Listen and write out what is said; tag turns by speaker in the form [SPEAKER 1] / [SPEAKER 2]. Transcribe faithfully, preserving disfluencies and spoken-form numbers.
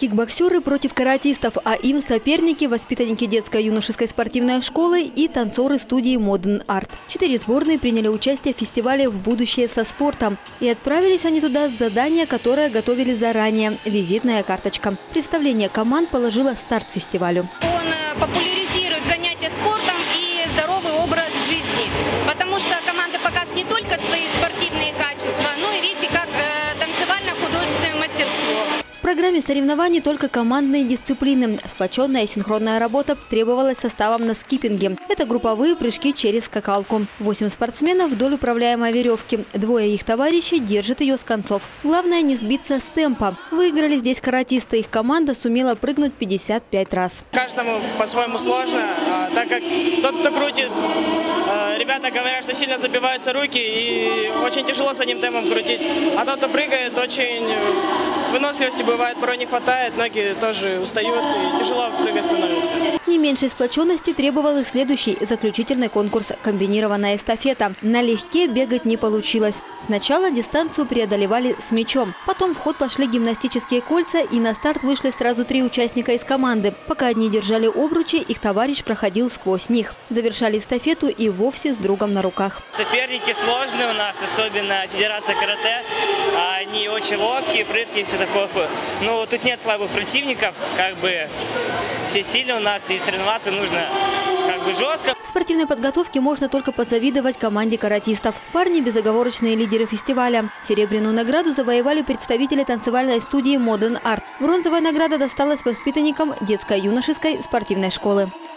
[SPEAKER 1] Кикбоксеры против каратистов, а им соперники – воспитанники детско-юношеской спортивной школы и танцоры студии Modern Art. Четыре сборные приняли участие в фестивале «В будущее со спортом». И отправились они туда с задания, которое готовили заранее – визитная карточка. Представление команд положило старт фестивалю.
[SPEAKER 2] Он популяризирует занятия спортом и здоровый образ жизни, потому что команды показывают не только свои спортивные качества, но и видите, как э, танцевально-художественное мастерство.
[SPEAKER 1] В программе соревнований только командные дисциплины. Сплоченная и синхронная работа требовалась составом на скиппинге. Это групповые прыжки через скакалку. Восемь спортсменов вдоль управляемой веревки. Двое их товарищей держат ее с концов. Главное не сбиться с темпа. Выиграли здесь каратисты. Их команда сумела прыгнуть пятьдесят пять раз.
[SPEAKER 3] Каждому по-своему сложно, так как тот, кто крутит, ребята говорят, что сильно забиваются руки и очень тяжело с одним темпом крутить. А тот, кто прыгает, очень выносливости бывает, порой не хватает, ноги тоже устают и тяжело прыгать становится.
[SPEAKER 1] Не меньшей сплоченности требовал и следующий заключительный конкурс – комбинированная эстафета. Налегке бегать не получилось. Сначала дистанцию преодолевали с мячом. Потом в ход пошли гимнастические кольца, и на старт вышли сразу три участника из команды. Пока одни держали обручи, их товарищ проходил сквозь них. Завершали эстафету и вовсе с другом на руках.
[SPEAKER 4] Соперники сложные у нас, особенно Федерация карате. Они очень ловкие, прыткие, все такое. Ну, тут нет слабых противников, как бы все сильные у нас, и соревноваться нужно как бы жестко.
[SPEAKER 1] В спортивной подготовке можно только позавидовать команде каратистов. Парни – безоговорочные лидеры фестиваля. Серебряную награду завоевали представители танцевальной студии Modern Art. Бронзовая награда досталась воспитанникам детско-юношеской спортивной школы.